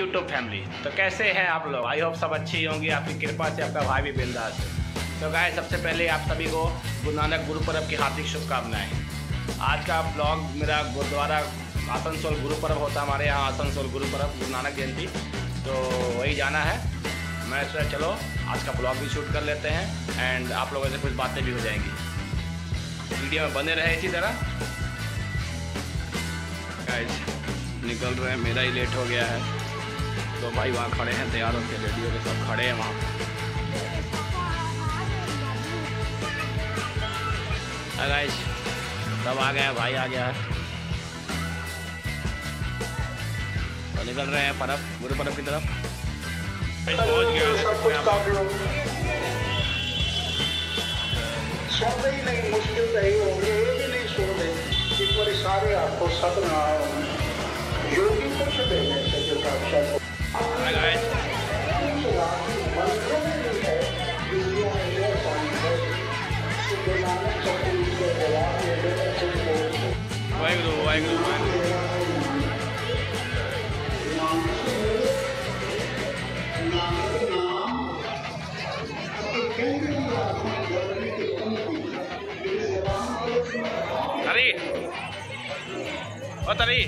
YouTube family. तो कैसे हैं आप लोग? आई होप सब अच्छी होंगी, आपकी कृपा से आपका भाई भी बिंदास है। तो गाइस, सबसे पहले आप सभी को गुरु नानक गुरुपर्व की हार्दिक शुभकामनाएं। आज का ब्लॉग मेरा गुरुद्वारा आसनसोल गुरुपर्व होता है, हमारे यहाँ आसनसोल गुरुपर्व गुरु नानक जयंती, तो वही जाना है। मैं सोचा चलो आज का ब्लॉग भी शूट कर लेते हैं एंड आप लोगों से कुछ बातें भी हो जाएंगी। वीडियो में बने रहे इसी तरह। गाइस निकल रहे हैं, मेरा ही लेट हो गया है। तो भाई वहाँ खड़े हैं तैयार होकर, रेडियो के सब खड़े हैं वहाँ। गाइस सब आ गए हैं, भाई आ गया है। तो निकल रहे हैं पर्व गुरुपर्व की तरफ। पहुँच गया सोते ही नहीं, मुश्किल तो ही होंगे, ये भी नहीं सोते। एक बार सारे आपको सपना योगी कुछ देने से जो साक्षात वाहिगुरु वाहिगुरु। तरी ओ तरी